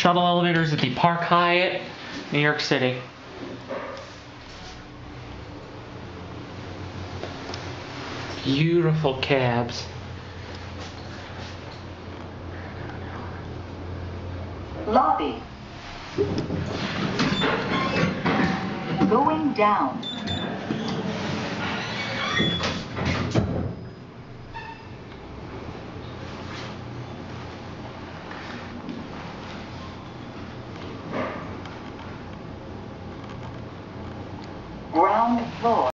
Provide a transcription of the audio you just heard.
shuttle elevators at the Park Hyatt, New York City. Beautiful cabs. Lobby. Going down. Ground floor.